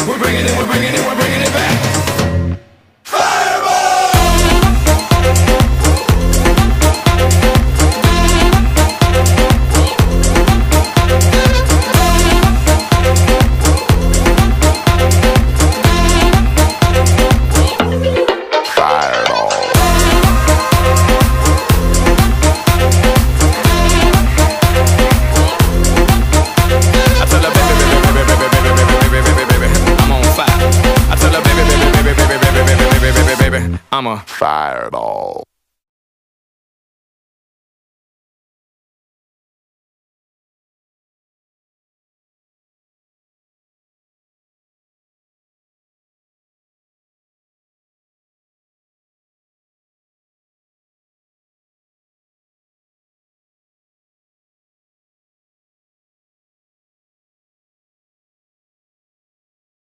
We're bringing it, we're bringing it, we're bringing it back. I'm a fireball.